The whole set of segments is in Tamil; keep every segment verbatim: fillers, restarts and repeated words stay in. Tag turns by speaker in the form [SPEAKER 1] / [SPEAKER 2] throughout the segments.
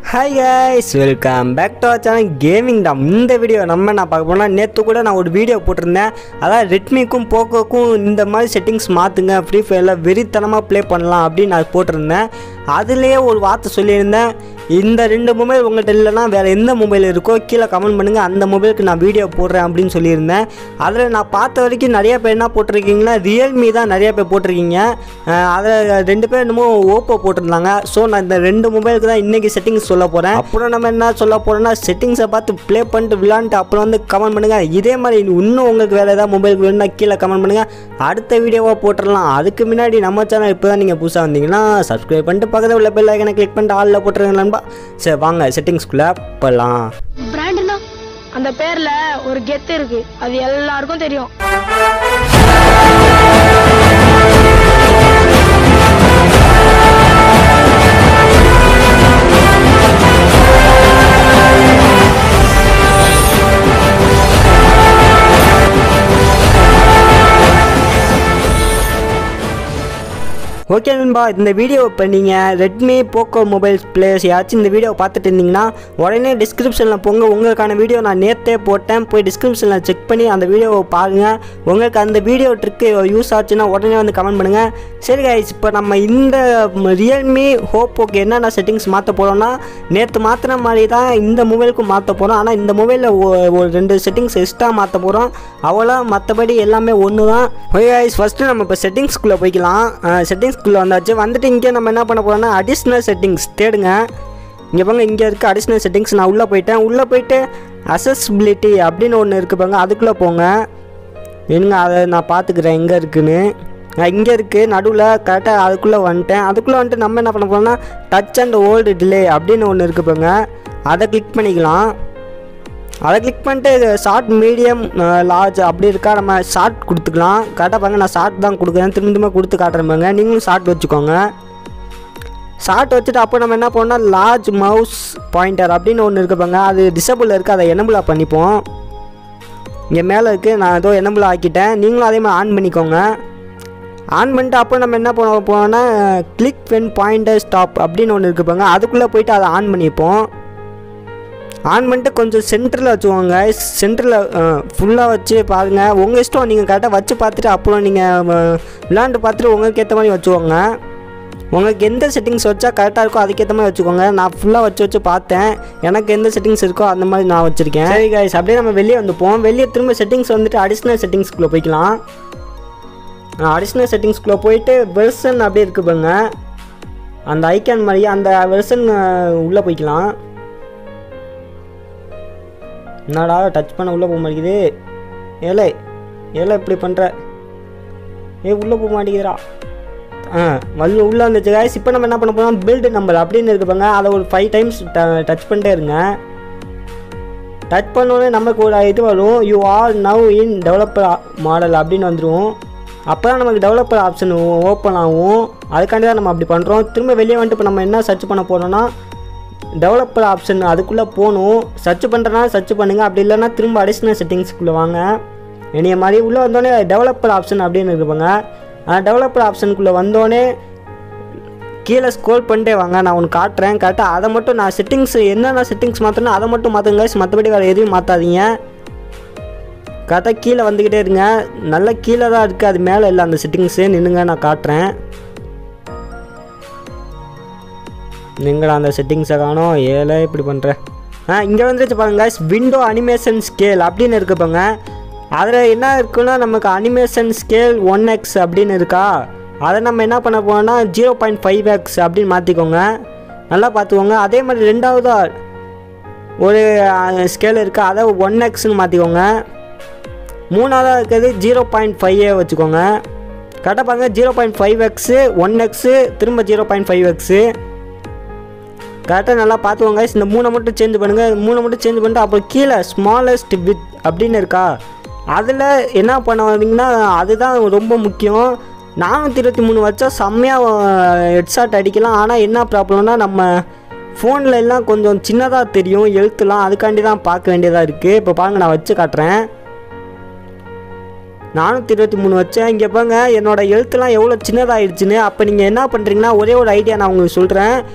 [SPEAKER 1] Hi guys, welcome back to our channel Gaming Dam. இந்த வீடியோ நம்ம நான் பார்க்க போனா நேத்து கூட நான் ஒரு வீடியோ போட்டுருந்தேன். அதாவது Redmi-க்கும் Poco-க்கும் இந்த மாதிரி செட்டிங்ஸ் மாத்துங்க, Free Fire-ல வெறித்தனமா ப்ளே பண்ணலாம் அப்படி நான் போட்டுருந்தேன். அதுலயே ஒரு வார்த்தை சொல்லியிருந்தேன், இந்த ரெண்டு மொபைல் உங்கள்கிட்ட இல்லைனா வேறு எந்த மொபைல் இருக்கோ கீழே கமெண்ட் பண்ணுங்கள், அந்த மொபைலுக்கு நான் வீடியோ போடுறேன் அப்படின்னு சொல்லியிருந்தேன். அதில் நான் பார்த்த வரைக்கும் நிறைய பேர் என்ன போட்டிருக்கீங்கன்னா ரியல்மி தான் நிறைய பேர் போட்டிருக்கீங்க. அதில் ரெண்டு பேர் என்னமோ ஓப்போ போட்டிருந்தாங்க. ஸோ நான் இந்த ரெண்டு மொபைலுக்கு தான் இன்றைக்கி செட்டிங்ஸ் சொல்ல போகிறேன். அப்புறம் நம்ம என்ன சொல்ல போகிறோன்னா செட்டிங்ஸை பார்த்து ப்ளே பண்ணிட்டு விளாண்டுட்டு அப்புறம் வந்து கமெண்ட் பண்ணுங்கள். இதே மாதிரி இன்னும் உங்களுக்கு வேறு ஏதாவது மொபைலுக்கு வேணும்னா கீழே கமெண்ட் பண்ணுங்கள், அடுத்த வீடியோவாக போட்டுடலாம். அதுக்கு முன்னாடி நம்ம சேனல் இப்போ தான் நீங்கள் புதுசாக வந்தீங்கன்னா சப்ஸ்கிரைப் பண்ணிட்டு பக்கத்தில் உள்ள பெல் ஐக்கனை கிளிக் பண்ணிட்டு ஆளில் போட்டுருங்க நண்பா. சரி வாங்க செட்டிங்ஸ்குள்ள போகலாம்.
[SPEAKER 2] பிராண்ட்னா அந்த பேர்ல ஒரு கெத்து இருக்கு, அது எல்லாருக்கும் தெரியும்.
[SPEAKER 1] ஓகே நண்பா, இந்த வீடியோ இப்போ நீங்கள் ரெட்மி போக்கோ மொபைல்ஸ் பிளேயர்ஸ் யாச்சும் இந்த வீடியோ பார்த்துட்டு இருந்தீங்கன்னா உடனே டிஸ்கிரிப்ஷனில் போங்க. உங்களுக்கான வீடியோ நான் நேற்றே போட்டேன், போய் டிஸ்கிரிப்ஷனில் செக் பண்ணி அந்த வீடியோவை பாருங்கள். உங்களுக்கு அந்த வீடியோ ட்ரிக்கு யூஸ் ஆச்சுன்னா உடனே வந்து கமெண்ட் பண்ணுங்கள். சரி கைஸ், இப்போ நம்ம இந்த ரியல்மி ஓப்போக்கு என்னென்ன செட்டிங்ஸ் மாற்ற போகிறோம்னா நேற்று மாற்றின மாதிரி தான் இந்த மொபைலுக்கும் மாற்ற போகிறோம். ஆனால் இந்த மொபைலில் ஒரு ரெண்டு செட்டிங்ஸ் எக்ஸ்ட்ரா மாற்ற போகிறோம், அவ்வளோ. மற்றபடி எல்லாமே ஒன்று தான். ஓகே கைஸ், ஃபஸ்ட்டு நம்ம இப்போ செட்டிங்ஸ்குள்ளே போய்க்கலாம். செட்டிங்ஸ் குள்ள வந்தாச்சு. வந்துட்டு இங்கே நம்ம என்ன பண்ண போகிறோம்னா அடிஷ்னல் செட்டிங்ஸ் தேடுங்க. இங்கே பாருங்க, இங்கே இருக்க அடிஷ்னல் செட்டிங்ஸ். நான் உள்ளே போயிட்டேன். உள்ளே போயிட்டு அசஸ்பிலிட்டி அப்படின்னு ஒன்று இருக்குது பாருங்க, அதுக்குள்ளே போங்க. என்னங்க அதை நான் பார்த்துக்கிறேன் எங்கே இருக்குன்னு. நான் இங்கே இருக்குது நடுவில் கரெக்டாக அதுக்குள்ளே வந்துட்டேன். அதுக்குள்ளே வந்துட்டு நம்ம என்ன பண்ண போகிறோம்னா டச் அண்ட் ஹோல்டு டிலே அப்படின்னு ஒன்று இருக்குது பாருங்க, அதை கிளிக் பண்ணிக்கலாம். அதை கிளிக் பண்ணிட்டு ஷார்ட் மீடியம் லார்ஜ் அப்படி இருக்கா, நம்ம ஷார்ட் கொடுத்துக்கலாம். கரெக்டாக பாருங்க, நான் ஷார்ட் தான் கொடுக்குறேன், திரும்ப திரும்ப கொடுத்து காட்டுறேன் பாருங்க. நீங்களும் ஷார்ட் வச்சுக்கோங்க. ஷார்ட் வச்சுட்டு அப்போ நம்ம என்ன பண்ணோம்னா லார்ஜ் மவுஸ் பாயிண்டர் அப்படின்னு ஒன்று இருக்குது பாருங்க, அது டிசபிள் இருக்குது, அதை எனபிளாக பண்ணிப்போம். இங்கே மேலே இருக்குது, நான் ஏதோ எனபிள் ஆக்கிட்டேன். நீங்களும் அதே மாதிரி ஆன் பண்ணிக்கோங்க. ஆன் பண்ணிட்டு அப்போ நம்ம என்ன பண்ண போனோம்னா கிளிக் வென் பாயிண்டர் ஸ்டாப் அப்படின்னு ஒன்று இருக்குது பாருங்க, அதுக்குள்ளே போயிட்டு அதை ஆன் பண்ணிப்போம். ஆன் பண்ணிட்டு கொஞ்சம் சென்டரில் வச்சுக்கோங்க. சென்டரில் ஃபுல்லாக வச்சு பாருங்கள், உங்கள் இஷ்டம். நீங்கள் கரெக்டாக வச்சு பார்த்துட்டு அப்புறம் நீங்கள் விளாண்டு பார்த்துட்டு உங்களுக்கு ஏற்ற மாதிரி வச்சுக்கோங்க. உங்களுக்கு எந்த செட்டிங்ஸ் வச்சா கரெக்டாக இருக்கோ அதுக்கேற்ற மாதிரி வச்சுக்கோங்க. நான் ஃபுல்லாக வச்சு வச்சு பார்த்தேன், எனக்கு எந்த செட்டிங்ஸ் இருக்கோ அந்த மாதிரி நான் வச்சுருக்கேன். சரி கைஸ், அப்படியே நம்ம வெளியே வந்துப்போம். வெளியே திரும்ப செட்டிங்ஸ் வந்துட்டு அடிஷ்னல் செட்டிங்ஸ்குள்ளே போய்க்கலாம். அடிஷ்னல் செட்டிங்ஸ்குள்ளே போயிட்டு வெர்சன் அப்படியே இருக்கு பாருங்க, அந்த ஐக்கான் மாதிரி அந்த வெர்சன் உள்ளே போய்க்கலாம். என்னடா டச் பண்ண உள்ளே போக மாட்டேங்குது, ஏலே ஏலே இப்படி பண்ணுற, ஏ உள்ளே போக மாட்டேங்குதுடா. ஆ வல்ல உள்ளே வந்துச்சு கைஸ். இப்போ நம்ம என்ன பண்ண போகிறோம் பில்டு நம்பர் அப்படின்னு இருக்குப்பாங்க, அதை ஒரு ஃபைவ் டைம்ஸ் ட டச் பண்ணிட்டே இருங்க. டச் பண்ணோன்னே நமக்கு ஒரு இது வரும், you are now in developer model அப்படின்னு வந்துடும். அப்போ தான் நமக்கு டெவலப்பர் ஆப்ஷன் ஓப்பன் ஆகும். அதுக்காண்டி தான் நம்ம அப்படி பண்ணுறோம். திரும்ப வெளியே வந்துட்டு இப்போ நம்ம என்ன சர்ச் பண்ண போகிறோன்னா டெவலப்பர் ஆப்ஷன், அதுக்குள்ளே போகணும். சர்ச் பண்ணுறனா சர்ச் பண்ணுங்கள், அப்படி இல்லைன்னா திரும்ப அடிஷ்னல் செட்டிங்ஸ்க்குள்ளே வாங்க. என்னைய மாதிரி உள்ளே வந்தோடனே டெவலப்பர் ஆப்ஷன் அப்படின்னு இருப்பாங்க, அந்த டெவலப்பர் ஆப்ஷனுக்குள்ளே வந்தோடனே கீழே ஸ்க்ரோல் பண்ணிட்டே வாங்க. நான் ஒன்று காட்டுறேன் கரெக்டாக, அதை மட்டும் நான் செட்டிங்ஸ் என்னென்ன செட்டிங்ஸ் மாற்றணும் அதை மட்டும் மாற்றுங்க. மற்றபடி வேறு எதுவும் மாற்றாதீங்க. கரெக்டாக கீழே வந்துக்கிட்டே இருங்க. நல்லா கீழே தான் இருக்குது, அது மேலே இல்லை அந்த செட்டிங்ஸு. நின்றுங்க, நான் காட்டுறேன். நீங்களா அந்த செட்டிங்ஸை காணும், ஏழை இப்படி பண்ணுறேன். ஆ இங்கே வந்துருச்சு பாருங்க, விண்டோ அனிமேஷன் ஸ்கேல் அப்படின்னு இருக்குப்பாங்க. அதில் என்ன இருக்குன்னா நமக்கு அனிமேஷன் ஸ்கேல் ஒன் எக்ஸ் அப்படின்னு இருக்கா, அதை நம்ம என்ன பண்ண போனோம்னா ஜீரோ பாயிண்ட் ஃபைவ் எக்ஸ் அப்படின்னு மாற்றிக்கோங்க. நல்லா பார்த்துக்கோங்க. அதே மாதிரி ரெண்டாவதாக ஒரு ஸ்கேல் இருக்குது, அதை ஒன் எக்ஸ்ன்னு மாற்றிக்கோங்க. மூணாவதாக இருக்கிறது ஜீரோ பாயிண்ட் ஃபைவ் ஏ வச்சுக்கோங்க. கரெக்டாக பாருங்கள், zero point five X one X திரும்ப ஜீரோ பாயிண்ட் ஃபைவ் எக்ஸு கரெக்டாக நல்லா பார்த்துக்கோங்க. இந்த மூணை மட்டும் சேஞ்ச் பண்ணுங்கள். மூணை மட்டும் சேஞ்ச் பண்ணிட்டு அப்புறம் கீழே ஸ்மாலஸ்ட் வித் அப்படின்னு இருக்கா, அதில் என்ன பண்ண வந்தீங்கன்னா அதுதான் ரொம்ப முக்கியம். நானூற்றி இருபத்தி மூணு வச்சா செம்மையாக ஹெட்ஷாட் அடிக்கலாம். ஆனால் என்ன ப்ராப்ளம்னா நம்ம ஃபோனில் எல்லாம் கொஞ்சம் சின்னதாக தெரியும் எழுத்துலாம், அதுக்காண்டி தான் பார்க்க வேண்டியதாக இருக்குது. இப்போ பாருங்கள், நான் வச்சு காட்டுறேன். நானூற்றி இருபத்தி மூணு வச்சேன். இங்கே பாருங்க என்னோடய எழுத்துலாம் எவ்வளோ சின்னதாகிடுச்சுன்னு. அப்போ நீங்கள் என்ன பண்ணுறீங்கன்னா ஒரே ஒரு ஐடியா நான் உங்களுக்கு சொல்கிறேன்.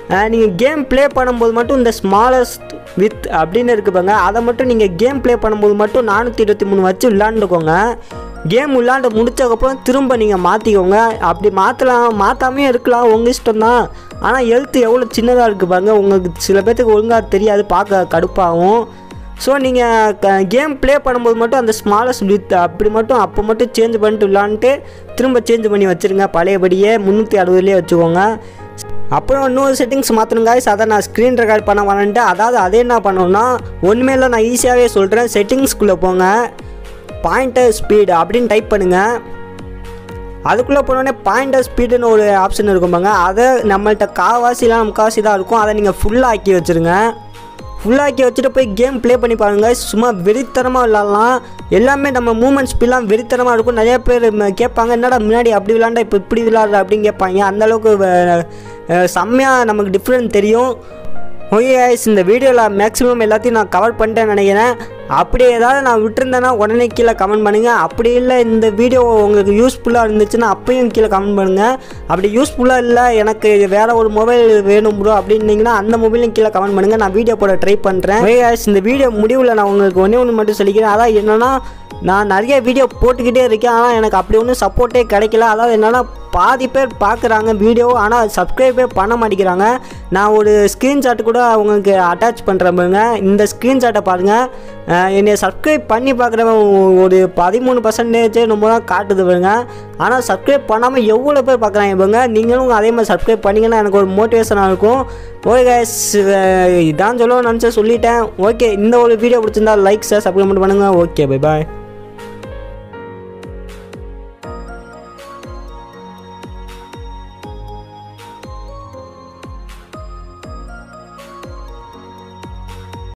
[SPEAKER 1] நீங்கள் கேம் ப்ளே பண்ணும்போது மட்டும் இந்த ஸ்மாலஸ்ட் வித் அப்படின்னு இருக்குப்பாங்க, அதை மட்டும் நீங்கள் கேம் ப்ளே பண்ணும்போது மட்டும் நானூற்றி இருபத்தி மூணு வச்சு விளாண்டுக்கோங்க. கேம் விளாண்டு முடிச்சதுக்கப்புறம் திரும்ப நீங்கள் மாற்றிக்கோங்க. அப்படி மாற்றலாம், மாற்றாமே இருக்கலாம், உங்கள் இஷ்டம் தான். ஆனால் ஹெல்த் எவ்வளோ சின்னதாக இருக்குது பாருங்க, உங்களுக்கு சில பேர்த்துக்கு ஒழுங்காக தெரியாது, பார்க்க கடுப்பாகும். ஸோ நீங்கள் க கேம் ப்ளே பண்ணும்போது மட்டும் அந்த ஸ்மாலஸ்ட் வித் அப்படி மட்டும் அப்போ மட்டும் சேஞ்ச் பண்ணிட்டு விளாண்டுட்டு திரும்ப சேஞ்ச் பண்ணி வச்சுருங்க. பழையபடியே முந்நூற்றி அறுபதுலேயே வச்சுக்கோங்க. அப்புறம் இன்னொரு செட்டிங்ஸ் மாற்றணுங்க, அதை நான் ஸ்க்ரீன் ரெக்கார்ட் பண்ண வரேன்ட்டு. அதாவது அதே என்ன பண்ணணும்னா ஒன்றுமே இல்லை, நான் ஈஸியாகவே சொல்கிறேன். செட்டிங்ஸ்குள்ளே போங்க, பாயிண்டர் ஸ்பீடு அப்படின்னு டைப் பண்ணுங்கள். அதுக்குள்ளே போனோடனே பாயிண்டர் ஸ்பீடுன்னு ஒரு ஆப்ஷன் இருக்கும்பாங்க, அதை நம்மள்கிட்ட காவாசிலாம் முக்காவாசி தான் இருக்கும், அதை நீங்கள் ஃபுல்லாக ஆக்கி வச்சுருங்க. ஃபுல்லாக்கி வச்சுட்டு போய் கேம் ப்ளே பண்ணி பாருங்கள். சும்மா வெறித்தனமாக விளாட்லாம். எல்லாமே நம்ம மூமெண்ட் ஸ்பீட்லாம் வெறித்தனமாக இருக்கும். நிறைய பேர் கேட்பாங்க, என்னடா முன்னாடி அப்படி விளாண்டா இப்போ இப்படி விளாட்ற அப்படின்னு கேட்பாங்க. அந்தளவுக்கு செம்மையாக நமக்கு டிஃப்ரெண்ட் தெரியும். ஓகே गाइस, இந்த வீடியோவில் மேக்ஸிமம் எல்லாத்தையும் நான் கவர் பண்ணிட்டேன்னு நினைக்கிறேன். அப்படி ஏதாவது நான் விட்டுருந்தேன்னா உடனே கீழே கமெண்ட் பண்ணுங்கள். அப்படி இல்லை இந்த வீடியோ உங்களுக்கு யூஸ்ஃபுல்லாக இருந்துச்சுன்னா அப்பையும் கீழே கமெண்ட் பண்ணுங்கள். அப்படி யூஸ்ஃபுல்லாக இல்லை, எனக்கு வேறு ஒரு மொபைல் வேணும் ப்ரோ அப்படின்னீங்கன்னா அந்த மொபைலையும் கீழே கமெண்ட் பண்ணுங்கள். நான் வீடியோ போட ட்ரை பண்ணுறேன். ஓகே गाइस, இந்த வீடியோ முடிவில் நான் உங்களுக்கு ஒன்றே ஒன்று மட்டும் சொல்லிக்கிறேன். அதான் என்னென்னா, நான் நிறைய வீடியோ போட்டுக்கிட்டே இருக்கேன், ஆனால் எனக்கு அப்படி ஒன்றும் சப்போர்ட்டே கிடைக்கல. அதாவது என்னென்னா, பாதி பேர் பார்க்குறாங்க வீடியோ, ஆனால் சப்ஸ்கிரைபே பண்ண மாட்டேங்கிறாங்க. நான் ஒரு ஸ்க்ரீன்ஷாட் கூட உங்களுக்கு அட்டாச் பண்ணுறேன் பாருங்க. இந்த ஸ்க்ரீன்ஷாட்டை பாருங்கள். என்னை சப்ஸ்கிரைப் பண்ணி பார்க்குறவங்க ஒரு பதிமூணு பர்சன்டேஜ் நம்ம தான் காட்டுது பாருங்க. ஆனால் சப்ஸ்கிரைப் பண்ணாமல் எவ்வளோ பேர் பார்க்குறாங்க பாருங்க. நீங்களும் அதே மாதிரி சப்ஸ்கிரைப் பண்ணிங்கன்னா எனக்கு ஒரு மோட்டிவேஷனாக இருக்கும். ஓகே गाइस, இதான் சொல்ல நினச்சா சொல்லிட்டேன். ஓகே, இந்த ஒரு வீடியோ பிடிச்சிருந்தா லைக் ஷேர் சப்ஸ்கிரைப் பண்ணுங்கள். ஓகே, பை பாய்.